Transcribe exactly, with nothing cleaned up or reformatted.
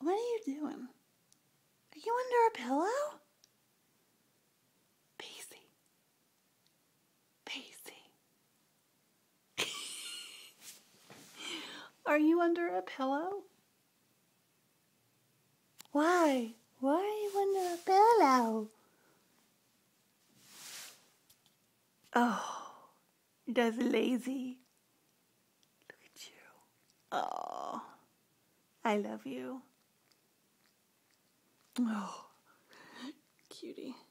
What are you doing? Are you under a pillow? Pacey. Pacey. Are you under a pillow? Why? Why are you under a pillow? Oh, that's lazy. Look at you. Oh, I love you. Oh, cutie.